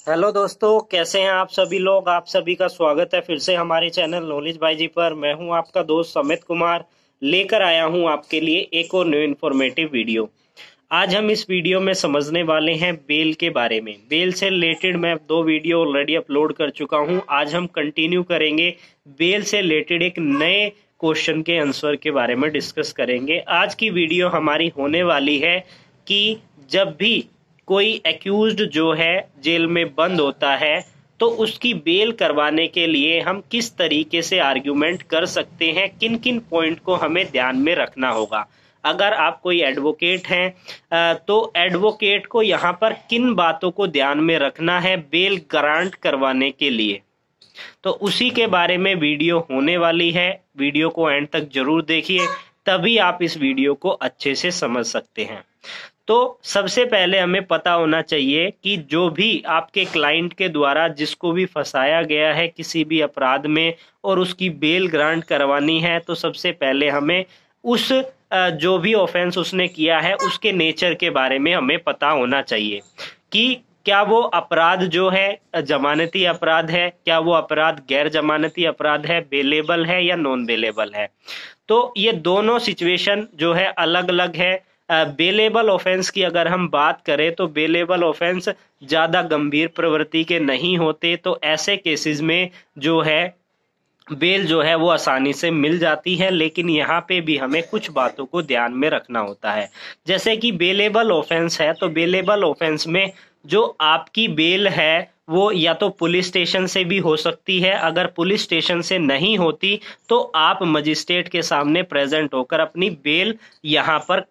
Hello दोस्तों, कैसे हैं आप सभी लोग। आप सभी का स्वागत है फिर से हमारे चैनल नॉलेज बाय जी पर। मैं हूं आपका दोस्त समित कुमार, लेकर आया हूं आपके लिए एक और न्यू इन्फॉर्मेटिव वीडियो। आज हम इस वीडियो में समझने वाले हैं बेल के बारे में। बेल से रिलेटेड मैं 2 वीडियो ऑलरेडी अपलोड कर चुका हूं। आज हम कंटिन्यू करेंगे, बेल से रिलेटेड एक नए क्वेश्चन के आंसर के बारे में डिस्कस करेंगे। आज की वीडियो हमारी होने वाली है कि जब भी कोई एक्यूज्ड जो है जेल में बंद होता है तो उसकी बेल करवाने के लिए हम किस तरीके से आर्ग्यूमेंट कर सकते हैं, किन किन पॉइंट को हमें ध्यान में रखना होगा। अगर आप कोई एडवोकेट हैं तो एडवोकेट को यहाँ पर किन बातों को ध्यान में रखना है बेल ग्रांट करवाने के लिए, तो उसी के बारे में वीडियो होने वाली है। वीडियो को एंड तक जरूर देखिए, तभी आप इस वीडियो को अच्छे से समझ सकते हैं। तो सबसे पहले हमें पता होना चाहिए कि जो भी आपके क्लाइंट के द्वारा जिसको भी फंसाया गया है किसी भी अपराध में और उसकी बेल ग्रांट करवानी है, तो सबसे पहले हमें उस जो भी ऑफेंस उसने किया है उसके नेचर के बारे में हमें पता होना चाहिए कि क्या वो अपराध जो है जमानती अपराध है, क्या वो अपराध गैर जमानती अपराध है, बेलेबल है या नॉन बेलेबल है। तो ये दोनों सिचुएशन जो है अलग अलग है। बेलेबल ऑफेंस की अगर हम बात करें तो बेलेबल ऑफेंस ज़्यादा गंभीर प्रवृत्ति के नहीं होते, तो ऐसे केसेस में जो है बेल जो है वो आसानी से मिल जाती है। लेकिन यहाँ पे भी हमें कुछ बातों को ध्यान में रखना होता है। जैसे कि बेलेबल ऑफेंस है, तो बेलेबल ऑफेंस में जो आपकी बेल है वो या तो पुलिस स्टेशन से भी हो सकती है। अगर पुलिस स्टेशन से नहीं होती तो आप मजिस्ट्रेट के सामने प्रेजेंट होकर अपनी बेल यहाँ पर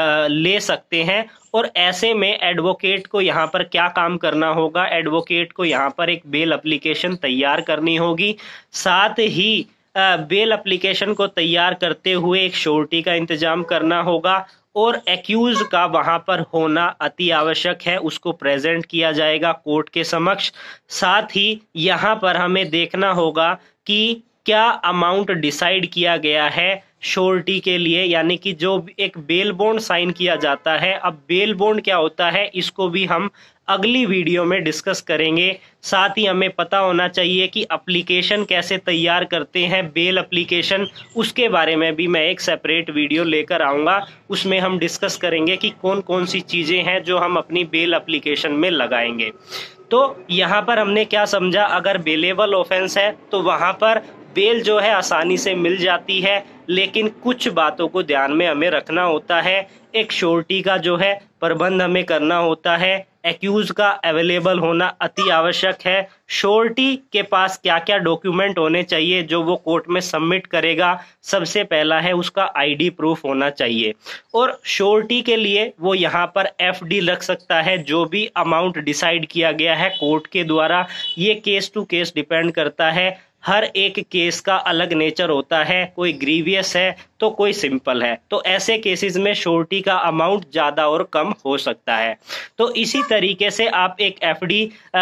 ले सकते हैं। और ऐसे में एडवोकेट को यहाँ पर क्या काम करना होगा, एडवोकेट को यहाँ पर एक बेल एप्लीकेशन तैयार करनी होगी। साथ ही बेल एप्लीकेशन को तैयार करते हुए एक श्योरिटी का इंतजाम करना होगा और एक्यूज का वहां पर होना अति आवश्यक है, उसको प्रेजेंट किया जाएगा कोर्ट के समक्ष। साथ ही यहाँ पर हमें देखना होगा कि क्या अमाउंट डिसाइड किया गया है श्योरिटी के लिए, यानी कि जो एक बेल बॉन्ड साइन किया जाता है। अब बेल बॉन्ड क्या होता है इसको भी हम अगली वीडियो में डिस्कस करेंगे। साथ ही हमें पता होना चाहिए कि एप्लीकेशन कैसे तैयार करते हैं, बेल एप्लीकेशन, उसके बारे में भी मैं एक सेपरेट वीडियो लेकर आऊँगा। उसमें हम डिस्कस करेंगे कि कौन कौन सी चीज़ें हैं जो हम अपनी बेल एप्लीकेशन में लगाएंगे। तो यहाँ पर हमने क्या समझा, अगर बेलेबल ऑफेंस है तो वहाँ पर बेल जो है आसानी से मिल जाती है, लेकिन कुछ बातों को ध्यान में हमें रखना होता है। एक श्योरिटी का जो है प्रबंध हमें करना होता है, एक्यूज का अवेलेबल होना अति आवश्यक है। श्योरिटी के पास क्या क्या डॉक्यूमेंट होने चाहिए जो वो कोर्ट में सबमिट करेगा, सबसे पहला है उसका आईडी प्रूफ होना चाहिए। और श्योरिटी के लिए वो यहाँ पर एफडी रख सकता है, जो भी अमाउंट डिसाइड किया गया है कोर्ट के द्वारा। ये केस टू केस डिपेंड करता है, हर एक केस का अलग नेचर होता है, कोई ग्रीवियस है तो कोई सिंपल है। तो ऐसे केसेस में श्योरिटी का अमाउंट ज़्यादा और कम हो सकता है। तो इसी तरीके से आप एक एफडी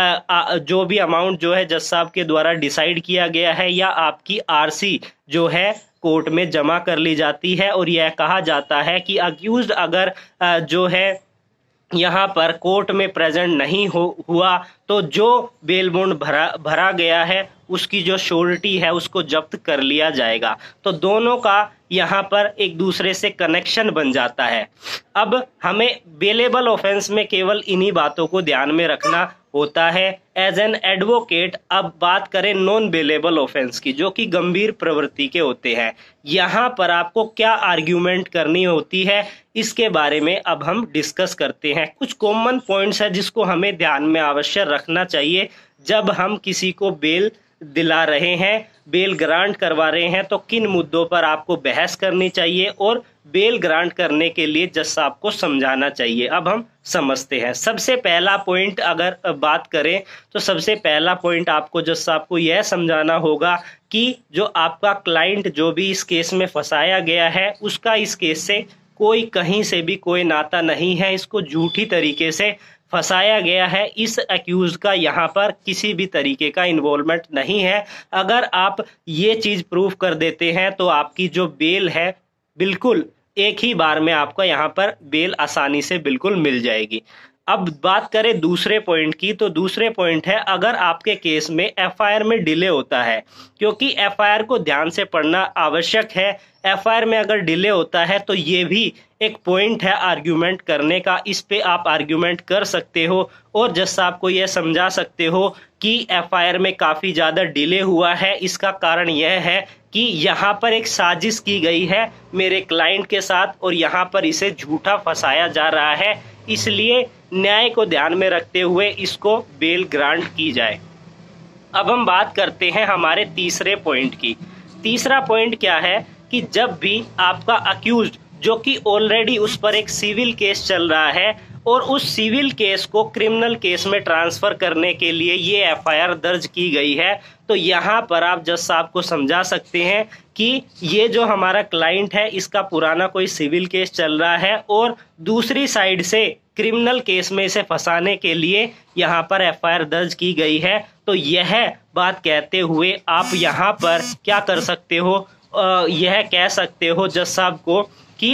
जो भी अमाउंट जो है जज साहब के द्वारा डिसाइड किया गया है या आपकी आरसी जो है कोर्ट में जमा कर ली जाती है। और यह कहा जाता है कि अक्यूज्ड अगर जो है यहाँ पर कोर्ट में प्रेजेंट नहीं हुआ तो जो बेल बॉन्ड भरा गया है उसकी जो श्योरिटी है उसको जब्त कर लिया जाएगा। तो दोनों का यहाँ पर एक दूसरे से कनेक्शन बन जाता है। अब हमें बेलेबल ऑफेंस में केवल इन्हीं बातों को ध्यान में रखना होता है एज एन एडवोकेट। अब बात करें नॉन बेलेबल ऑफेंस की, जो कि गंभीर प्रवृत्ति के होते हैं, यहाँ पर आपको क्या आर्ग्यूमेंट करनी होती है इसके बारे में अब हम डिस्कस करते हैं। कुछ कॉमन पॉइंट्स है जिसको हमें ध्यान में अवश्य रखना चाहिए जब हम किसी को बेल दिला रहे हैं, बेल ग्रांट करवा रहे हैं, तो किन मुद्दों पर आपको बहस करनी चाहिए और बेल ग्रांट करने के लिए जज साहब को समझाना चाहिए। अब हम समझते हैं। सबसे पहला पॉइंट अगर बात करें तो सबसे पहला पॉइंट आपको जज साहब को यह समझाना होगा कि जो आपका क्लाइंट जो भी इस केस में फंसाया गया है उसका इस केस से कोई कहीं से भी कोई नाता नहीं है, इसको झूठी तरीके से फंसाया गया है। इस एक्यूज का यहाँ पर किसी भी तरीके का इन्वॉल्वमेंट नहीं है। अगर आप ये चीज़ प्रूव कर देते हैं तो आपकी जो बेल है बिल्कुल एक ही बार में आपको यहाँ पर बेल आसानी से बिल्कुल मिल जाएगी। अब बात करें दूसरे पॉइंट की, तो दूसरे पॉइंट है अगर आपके केस में एफआईआर में डिले होता है, क्योंकि एफआईआर को ध्यान से पढ़ना आवश्यक है। एफआईआर में अगर डिले होता है तो ये भी एक पॉइंट है आर्ग्यूमेंट करने का, इस पे आप आर्ग्यूमेंट कर सकते हो और जज साहब को यह समझा सकते हो कि एफआईआर में काफ़ी ज़्यादा डिले हुआ है। इसका कारण यह है कि यहाँ पर एक साजिश की गई है मेरे क्लाइंट के साथ और यहाँ पर इसे झूठा फंसाया जा रहा है, इसलिए न्याय को ध्यान में रखते हुए इसको बेल ग्रांट की जाए। अब हम बात करते हैं हमारे तीसरे पॉइंट की। तीसरा पॉइंट क्या है कि जब भी आपका अक्यूज्ड जो कि ऑलरेडी उस पर एक सिविल केस चल रहा है और उस सिविल केस को क्रिमिनल केस में ट्रांसफर करने के लिए ये एफआईआर दर्ज की गई है, तो यहाँ पर आप जज साहब को समझा सकते हैं कि ये जो हमारा क्लाइंट है इसका पुराना कोई सिविल केस चल रहा है और दूसरी साइड से क्रिमिनल केस में इसे फंसाने के लिए यहाँ पर एफआईआर दर्ज की गई है। तो यह बात कहते हुए आप यहाँ पर क्या कर सकते हो, यह कह सकते हो जज साहब को कि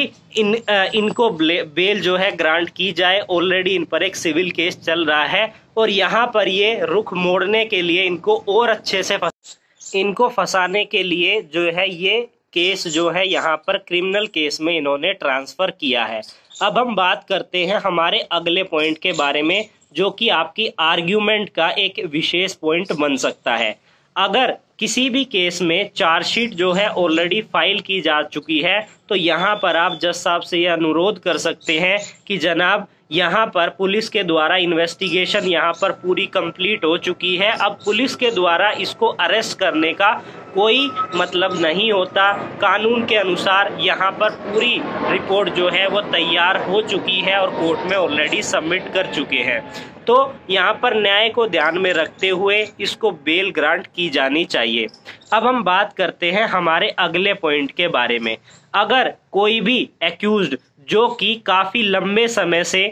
इनको बेल जो है ग्रांट की जाए। ऑलरेडी इन पर एक सिविल केस चल रहा है और यहाँ पर ये रुख मोड़ने के लिए इनको और अच्छे से इनको फंसाने के लिए जो है ये केस जो है यहाँ पर क्रिमिनल केस में इन्होंने ट्रांसफर किया है। अब हम बात करते हैं हमारे अगले पॉइंट के बारे में, जो कि आपकी आर्ग्यूमेंट का एक विशेष पॉइंट बन सकता है। अगर किसी भी केस में चार्जशीट जो है ऑलरेडी फाइल की जा चुकी है, तो यहाँ पर आप जज साहब से यह अनुरोध कर सकते हैं कि जनाब यहाँ पर पुलिस के द्वारा इन्वेस्टिगेशन यहाँ पर पूरी कंप्लीट हो चुकी है, अब पुलिस के द्वारा इसको अरेस्ट करने का कोई मतलब नहीं होता। कानून के अनुसार यहाँ पर पूरी रिपोर्ट जो है वो तैयार हो चुकी है और कोर्ट में ऑलरेडी सबमिट कर चुके हैं। तो यहाँ पर न्याय को ध्यान में रखते हुए इसको बेल ग्रांट की जानी चाहिए। अब हम बात करते हैं हमारे अगले पॉइंट के बारे में। अगर कोई भी एक्यूज्ड जो कि काफ़ी लंबे समय से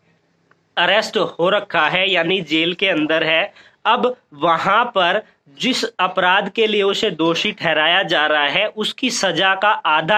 अरेस्ट हो रखा है यानी जेल के अंदर है, अब वहां पर जिस अपराध के लिए उसे दोषी ठहराया जा रहा है उसकी सजा का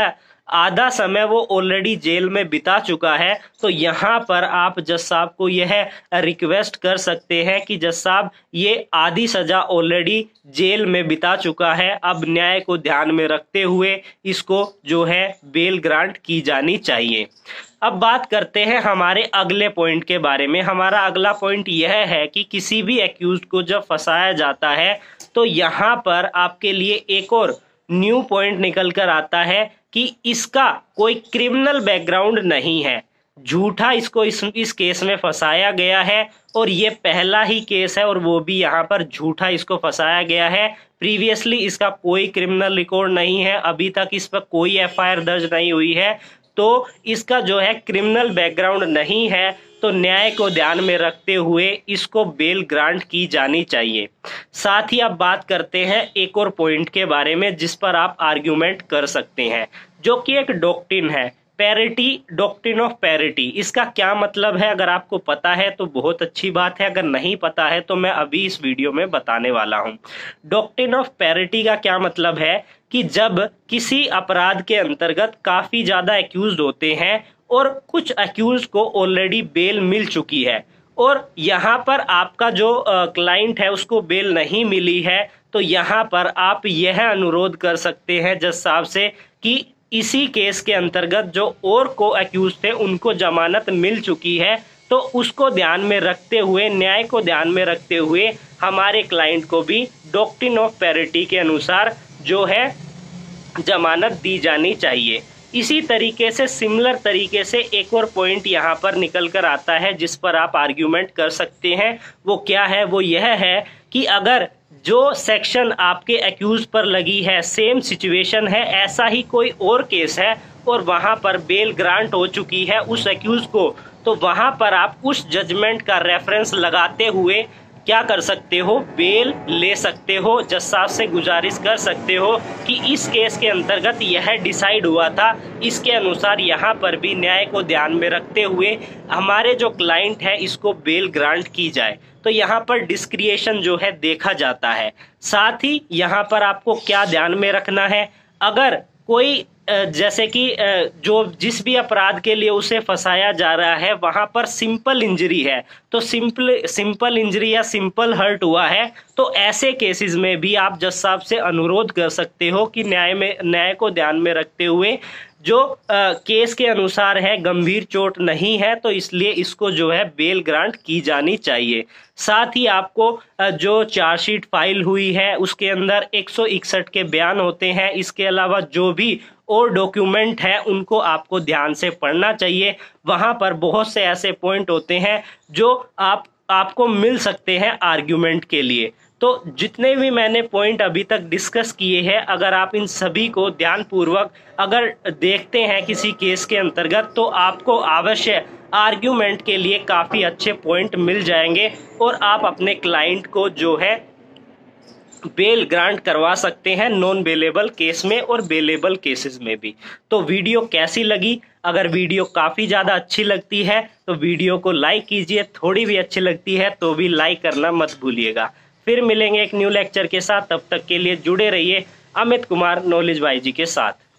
आधा समय वो ऑलरेडी जेल में बिता चुका है, तो यहाँ पर आप जज साहब को यह रिक्वेस्ट कर सकते हैं कि जज साहब ये आधी सजा ऑलरेडी जेल में बिता चुका है, अब न्याय को ध्यान में रखते हुए इसको जो है बेल ग्रांट की जानी चाहिए। अब बात करते हैं हमारे अगले पॉइंट के बारे में। हमारा अगला पॉइंट यह है कि किसी भी एक्यूज्ड को जब फंसाया जाता है तो यहाँ पर आपके लिए एक और न्यू पॉइंट निकल कर आता है कि इसका कोई क्रिमिनल बैकग्राउंड नहीं है, झूठा इसको इस केस में फंसाया गया है और ये पहला ही केस है और वो भी यहाँ पर झूठा इसको फंसाया गया है। प्रीवियसली इसका कोई क्रिमिनल रिकॉर्ड नहीं है, अभी तक इस पर कोई एफआईआर दर्ज नहीं हुई है, तो इसका जो है क्रिमिनल बैकग्राउंड नहीं है, तो न्याय को ध्यान में रखते हुए इसको बेल ग्रांट की जानी चाहिए। साथ ही अब बात करते हैं एक और पॉइंट के बारे में जिस पर आप आर्ग्यूमेंट कर सकते हैं, जो कि एक डॉक्ट्रिन है, पैरिटी, डॉक्ट्रिन ऑफ पैरिटी। इसका क्या मतलब है अगर आपको पता है तो बहुत अच्छी बात है, अगर नहीं पता है तो मैं अभी इस वीडियो में बताने वाला हूं। डॉक्ट्रिन ऑफ पैरिटी का क्या मतलब है कि जब किसी अपराध के अंतर्गत काफी ज्यादा एक्यूज्ड होते हैं और कुछ एक्यूज्ड को ऑलरेडी बेल मिल चुकी है और यहाँ पर आपका जो क्लाइंट है उसको बेल नहीं मिली है, तो यहाँ पर आप यह अनुरोध कर सकते हैं जज साहब से कि इसी केस के अंतर्गत जो और को एक्यूज थे उनको जमानत मिल चुकी है, तो उसको ध्यान में रखते हुए, न्याय को ध्यान में रखते हुए हमारे क्लाइंट को भी डॉक्ट्रिन ऑफ पैरिटी के अनुसार जो है जमानत दी जानी चाहिए। इसी तरीके से सिमिलर तरीके से एक और पॉइंट यहाँ पर निकल कर आता है जिस पर आप आर्ग्यूमेंट कर सकते हैं। वो क्या है? वो यह है कि अगर जो सेक्शन आपके एक्यूज पर लगी है, सेम सिचुएशन है, ऐसा ही कोई और केस है और वहां पर बेल ग्रांट हो चुकी है उस एक्यूज को, तो वहां पर आप उस जजमेंट का रेफरेंस लगाते हुए क्या कर सकते हो? बेल ले सकते हो। जज साहब से गुजारिश कर सकते हो कि इस केस के अंतर्गत यह डिसाइड हुआ था, इसके अनुसार यहाँ पर भी न्याय को ध्यान में रखते हुए हमारे जो क्लाइंट है इसको बेल ग्रांट की जाए। तो यहाँ पर डिस्क्रिएशन जो है देखा जाता है। साथ ही यहाँ पर आपको क्या ध्यान में रखना है, अगर कोई जैसे कि जो जिस भी अपराध के लिए उसे फंसाया जा रहा है वहां पर सिंपल इंजरी है, तो सिंपल इंजरी या सिंपल हर्ट हुआ है, तो ऐसे केसेस में भी आप जज साहब से अनुरोध कर सकते हो कि न्याय को ध्यान में रखते हुए जो केस के अनुसार है गंभीर चोट नहीं है, तो इसलिए इसको जो है बेल ग्रांट की जानी चाहिए। साथ ही आपको जो चार्जशीट फाइल हुई है उसके अंदर 161 के बयान होते हैं। इसके अलावा जो भी और डॉक्यूमेंट है उनको आपको ध्यान से पढ़ना चाहिए। वहां पर बहुत से ऐसे पॉइंट होते हैं जो आपको मिल सकते हैं आर्ग्यूमेंट के लिए। तो जितने भी मैंने पॉइंट अभी तक डिस्कस किए हैं, अगर आप इन सभी को ध्यानपूर्वक अगर देखते हैं किसी केस के अंतर्गत, तो आपको अवश्य आर्ग्यूमेंट के लिए काफ़ी अच्छे पॉइंट मिल जाएंगे और आप अपने क्लाइंट को जो है बेल ग्रांट करवा सकते हैं नॉन बेलेबल केस में और बेलेबल केसेस में भी। तो वीडियो कैसी लगी? अगर वीडियो काफ़ी ज़्यादा अच्छी लगती है तो वीडियो को लाइक कीजिए, थोड़ी भी अच्छी लगती है तो भी लाइक करना मत भूलिएगा। फिर मिलेंगे एक न्यू लेक्चर के साथ, तब तक के लिए जुड़े रहिए Amit Kumar knowledge by G के साथ।